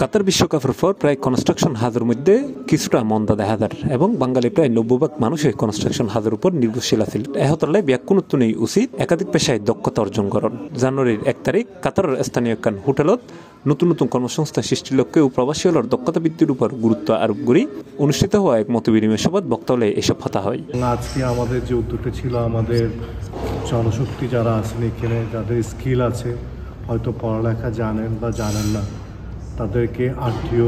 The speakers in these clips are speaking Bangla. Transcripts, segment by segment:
কাতার বিশ্বকাপের পর প্রায় কনস্ট্রাকশন হাজের মধ্যে কিছুটা মন্দা দেখা যায় এবং বাঙালি প্রায় 90% মানুষই কনস্ট্রাকশন হাজের উপর নির্ভরশীল আছিল। এহতলে ব্যাকুণত্ব নেই উচিত একাধিক পেশায় দক্ষতা অর্জন করণ। জানুয়ারির 1 তারিখ কাতারের স্থানীয় একখান হোটেলত নতুন নতুন কর্মসংস্থান সৃষ্টির লক্ষ্যে ও প্রবাসী হলের দক্ষতা বৃদ্ধির উপর গুরুত্ব আরোপ করে অনুষ্ঠিত হওয়া এক মত বিনিময় সভায় বক্তব্যে এসব কথা হয়। আজকে আমাদের যে উদ্যোগটা ছিল, আমাদের জনশক্তি যারা আছেন এখানে, যাদের স্কিল আছে, হয়তো পড়ালেখা জানেন বা জানেন না, তাদেরকে আরটিও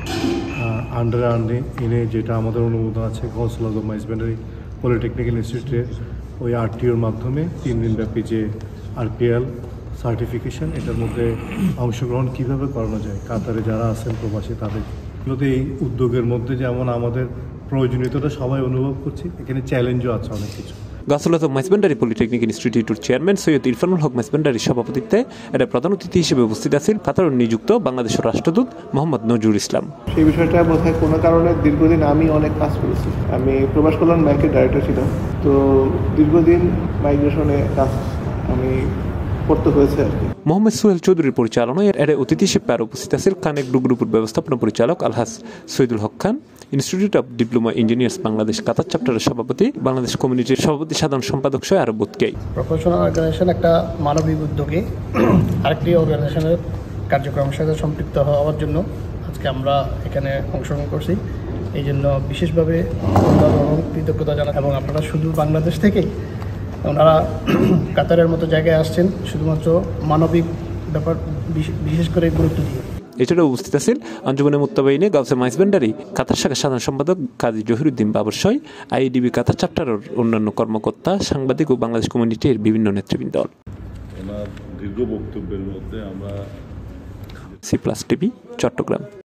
আন্ডারে এনে, যেটা আমাদের অনুমোদন আছে কাউন্সিল অফ মাইজবেন্ডারি পলিটেকনিক্যাল ইনস্টিটিউটে, ওই আরটিওর মাধ্যমে 3 দিনব্যাপী যে আরপিএল সার্টিফিকেশন, এটার মধ্যে অংশগ্রহণ কীভাবে করানো যায় কাতারে যারা আছেন প্রবাসী তাদের। এই উদ্যোগের মধ্যে যেমন আমাদের প্রয়োজনীয়তাটা সবাই অনুভব করছি, এখানে চ্যালেঞ্জও আছে অনেক কিছু। কাউন্সিল অফ মাইজবেন্ডারি পলিটেকনিক ইনস্টিটিউটের চেয়ারম্যান সৈয়দ ইরফানুল হক মাইজবেন্ডারির সভাপতিত্বে এটা প্রধান অতিথি হিসেবে উপস্থিত আছেন কাতার নিযুক্ত বাংলাদেশের রাষ্ট্রদূত মোহাম্মদ নজরুল ইসলাম। সেই বিষয়টা বোধহয় কোনো কারণে দীর্ঘদিন আমি অনেক কাজ করেছি। আমি প্রবাস কল্যাণ ব্যাংকের ডাইরেক্টর ছিলাম, তো দীর্ঘদিন মাইগ্রেশনে কাজ আমি করতে হয়েছে আর কি। মোহাম্মদ সোহেল চৌধুরীর পরিচালনায় এর উপস্থিত হিসেবে আর উপস্থিত আছেন কানেক গ্রুপের ব্যবস্থাপনা পরিচালক Alhaj Syedul Haque Khan, institute of diploma engineers Bangladesh Qatar চ্যাপ্টারের সভাপতি, বাংলাদেশ কমিউনিটির সভাপতি সাধারণ সম্পাদক সহ আরো বোধকেই। প্রফেশনাল অর্গানাইজেশন একটা মানবিক উদ্যোগে আরেকটি অর্গানাইজেশনের কার্যক্রমের সাথে সম্পৃক্ত হওয়ার জন্য আজকে আমরা এখানে অংশগ্রহণ করছি। এই জন্য বিশেষভাবে কৃতজ্ঞতা জানাই। এবং আপনারা শুধু বাংলাদেশ থেকেই ওনারা কাতারের মতো জায়গায় আসছেন শুধুমাত্র মানবিক ব্যাপার বিশেষ করে গুরুত্ব দিয়ে। এছাড়াও উপস্থিত আছেন আঞ্জুমানে মুত্তাবাইনে গাউসে মাইজবেন্ডারি কাতার শাখার সাধারণ সম্পাদক কাজী জহিরুদ্দিন বাবরসই, আইডিবি কাতার চ্যাপ্টারের অন্যান্য কর্মকর্তা, সাংবাদিক ও বাংলাদেশ কমিউনিটির বিভিন্ন নেতৃবৃন্দ। ওনার দীর্ঘ বক্তব্যের মধ্যে আমরা C+ টিভি, চট্টগ্রাম।